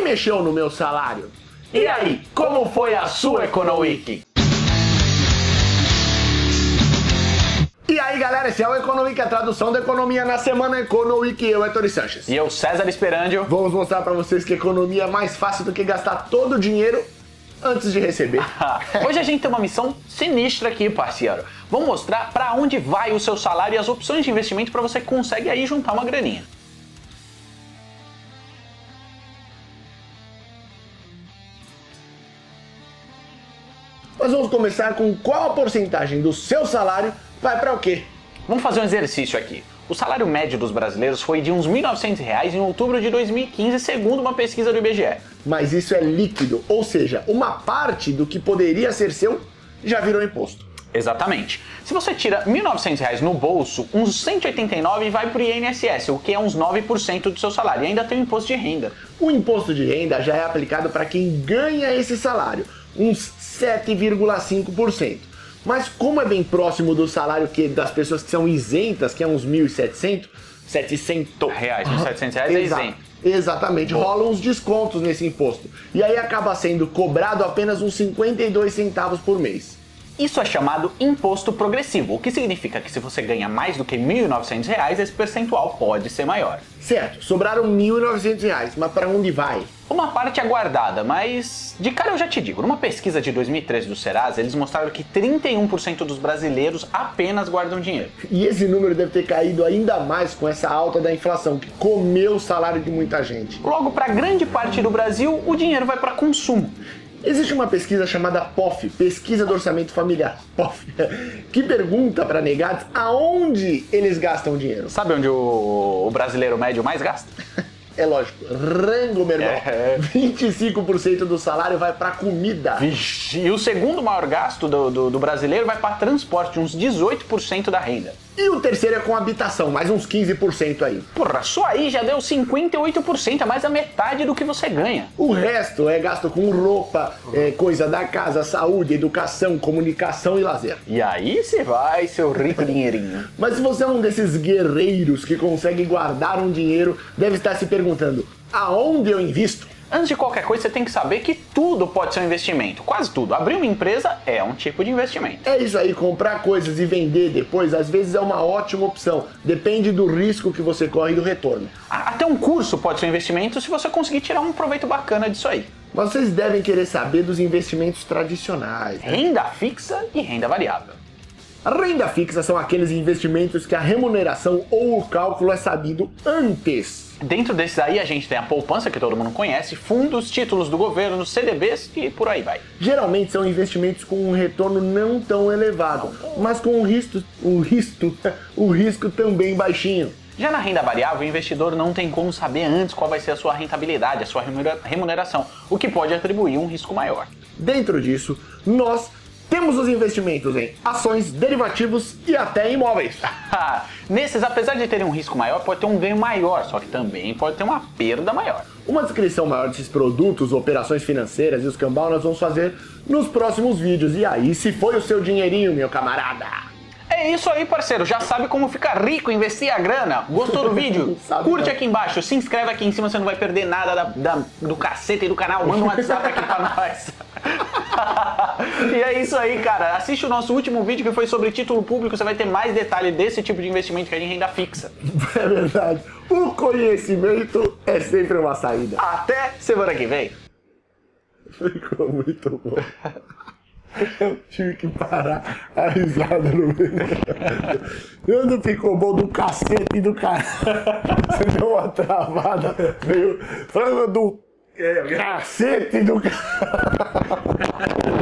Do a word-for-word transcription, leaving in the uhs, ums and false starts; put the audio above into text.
mexeu no meu salário? E aí, como foi a sua Economic? E aí galera, esse é o Economic, a tradução da economia na semana Economic. Eu, Ettore Sanches. E eu, César Esperandio. Vamos mostrar pra vocês que economia é mais fácil do que gastar todo o dinheiro antes de receber. Hoje a gente tem uma missão sinistra aqui, parceiro. Vamos mostrar pra onde vai o seu salário e as opções de investimento pra você conseguir aí juntar uma graninha. Nós vamos começar com qual a porcentagem do seu salário vai para o quê? Vamos fazer um exercício aqui. O salário médio dos brasileiros foi de uns mil e novecentos reais em outubro de dois mil e quinze, segundo uma pesquisa do I B G E. Mas isso é líquido, ou seja, uma parte do que poderia ser seu já virou imposto. Exatamente. Se você tira mil e novecentos reais no bolso, uns cento e oitenta e nove vai para o I N S S, o que é uns nove por cento do seu salário, e ainda tem o imposto de renda. O imposto de renda já é aplicado para quem ganha esse salário, uns sete vírgula cinco por cento. Mas como é bem próximo do salário que, das pessoas que são isentas, que é uns mil e setecentos, setecentos reais, mil e setecentos reais é isento. Exatamente, Boa. rolam uns descontos nesse imposto. E aí acaba sendo cobrado apenas uns cinquenta e dois centavos por mês. Isso é chamado imposto progressivo, o que significa que se você ganha mais do que mil e novecentos reais, esse percentual pode ser maior. Certo, sobraram mil e novecentos reais, mas para onde vai? Uma parte é guardada, mas de cara eu já te digo, numa pesquisa de dois mil e treze do Serasa, eles mostraram que trinta e um por cento dos brasileiros apenas guardam dinheiro. E esse número deve ter caído ainda mais com essa alta da inflação, que comeu o salário de muita gente. Logo, para grande parte do Brasil, o dinheiro vai para consumo. Existe uma pesquisa chamada P O F, Pesquisa do Orçamento Familiar, P O F, que pergunta para negados aonde eles gastam dinheiro. Sabe onde o, o brasileiro médio mais gasta? É lógico, rango, meu irmão. É. vinte e cinco por cento do salário vai para comida. Vixe, e o segundo maior gasto do, do, do brasileiro vai para transporte, uns dezoito por cento da renda. E o terceiro é com habitação, mais uns quinze por cento aí. Porra, só aí já deu cinquenta e oito por cento, é mais a metade do que você ganha. O resto é gasto com roupa, é, coisa da casa, saúde, educação, comunicação e lazer. E aí você vai, seu rico dinheirinho. Mas se você é um desses guerreiros que consegue guardar um dinheiro, deve estar se perguntando, aonde eu invisto? Antes de qualquer coisa, você tem que saber que tudo pode ser um investimento. Quase tudo. Abrir uma empresa é um tipo de investimento. É isso aí, comprar coisas e vender depois, às vezes é uma ótima opção. Depende do risco que você corre e do retorno. Até um curso pode ser um investimento se você conseguir tirar um proveito bacana disso aí. Mas vocês devem querer saber dos investimentos tradicionais, né? Renda fixa e renda variável. A renda fixa são aqueles investimentos que a remuneração ou o cálculo é sabido antes. Dentro desses aí a gente tem a poupança, que todo mundo conhece, fundos, títulos do governo, C D Bs e por aí vai. Geralmente são investimentos com um retorno não tão elevado, mas com um risco, um risco, o risco também baixinho. Já na renda variável, o investidor não tem como saber antes qual vai ser a sua rentabilidade, a sua remuneração, o que pode atribuir um risco maior. Dentro disso, nós temos os investimentos em ações, derivativos e até imóveis. Nesses, apesar de terem um risco maior, pode ter um ganho maior, só que também pode ter uma perda maior. Uma descrição maior desses produtos, operações financeiras e os cambal nós vamos fazer nos próximos vídeos. E aí, se foi o seu dinheirinho, meu camarada? É isso aí, parceiro. Já sabe como ficar rico, investir a grana? Gostou do vídeo? Curte aqui embaixo, se inscreve aqui em cima, você não vai perder nada da, da, do cacete e do canal. Manda um WhatsApp aqui pra nós. E é isso aí, cara. Assiste o nosso último vídeo que foi sobre título público. Você vai ter mais detalhe desse tipo de investimento que é de renda fixa. É verdade. O conhecimento é sempre uma saída. Até semana que vem. Ficou muito bom. Eu tive que parar a risada no meio. Não ficou bom do cacete e do caralho. Você deu uma travada meio. Falando do cacete e do caralho.